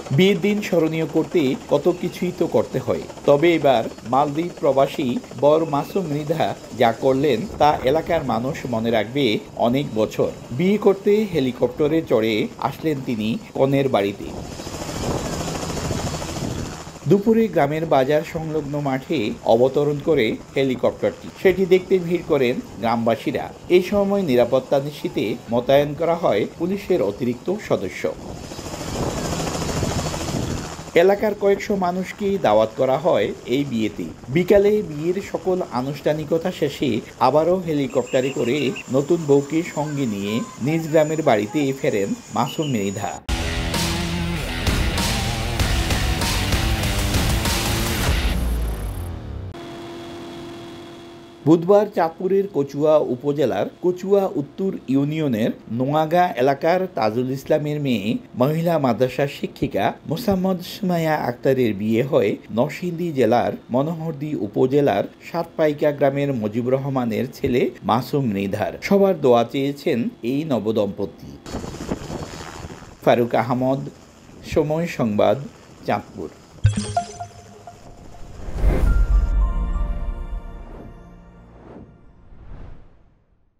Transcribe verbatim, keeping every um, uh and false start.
বিয়ের দিন স্মরণীয় করতে কত কিছুই তো করতে হয়, তবে এবার মালদ্বীপ প্রবাসী বর মাসুম মৃধা যা করলেন তা এলাকার মানুষ মনে রাখবে অনেক বছর। বিয়ে করতে হেলিকপ্টারে চড়ে আসলেন তিনি কনের বাড়িতে। দুপুরে গ্রামের বাজার সংলগ্ন মাঠে অবতরণ করে হেলিকপ্টারটি, সেটি দেখতে ভিড় করেন গ্রামবাসীরা। এই সময় নিরাপত্তা নিশ্চিতে মোতায়েন করা হয় পুলিশের অতিরিক্ত সদস্য। এলাকার কয়েকশো মানুষকে দাওয়াত করা হয় এই বিয়েতে। বিকালে বিয়ের সকল আনুষ্ঠানিকতা শেষে আবারও হেলিকপ্টারে করে নতুন বউকে সঙ্গে নিয়ে নিজ গ্রামের বাড়িতে ফেরেন মাসুম মৃধা। বুধবার চাঁদপুরের কচুয়া উপজেলার কচুয়া উত্তর ইউনিয়নের নোয়াগা এলাকার তাজুল ইসলামের মেয়ে মহিলা মাদ্রাসার শিক্ষিকা মোসাম্মদ সুমাইয়া আক্তারের বিয়ে হয় নরসিংদী জেলার মনোহরদী উপজেলার সাতপাইকা গ্রামের মুজিবুর রহমানের ছেলে মাসুম মৃধার। সবার দোয়া চেয়েছেন এই নবদম্পতি। ফারুক আহমদ, সময় সংবাদ, চাঁদপুর।